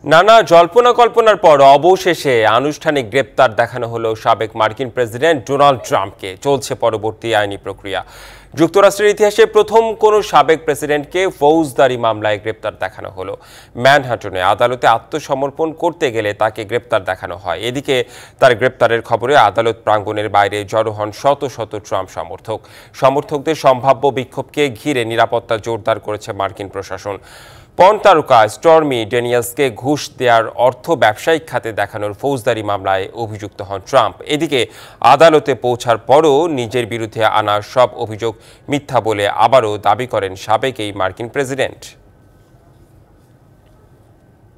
নানা জল্পনা কল্পনার পর অবশেষে আনুষ্ঠানিক গ্রেপ্তার দেখানো হলো সাবেক মার্কিন প্রেসিডেন্ট ডোনাল্ড ট্রাম্পকে। চলছে পরবর্তী আইনি প্রক্রিয়া। যুক্তরাষ্ট্রের ইতিহাসে প্রথম কোনো সাবেক প্রেসিডেন্টকে ফৌজদারি মামলায় গ্রেপ্তার দেখানো হলো। ম্যানহাটনে আদালতে আত্মসমর্পণ করতে গেলে তাকে গ্রেপ্তার দেখানো হয়। এদিকে তার গ্রেপ্তারের খবরে আদালত প্রাঙ্গণের বাইরে জড়ো হন শত শত ট্রাম্প সমর্থকদের সম্ভাব্য বিক্ষোভকে ঘিরে নিরাপত্তা জোরদার করেছে মার্কিন প্রশাসন। পর্ন তারকা স্টর্মি ড্যানিয়েলসকে ঘুষ দেওয়ার অর্থ ব্যবসায়িক খাতে দেখানোর ফৌজদারি মামলায় অভিযুক্ত হন ট্রাম্প। এদিকে আদালতে পৌঁছার পরও নিজের বিরুদ্ধে আনা সব অভিযোগ মিথ্যা বলে আবারও দাবি করেন সাবেক এই মার্কিন প্রেসিডেন্ট।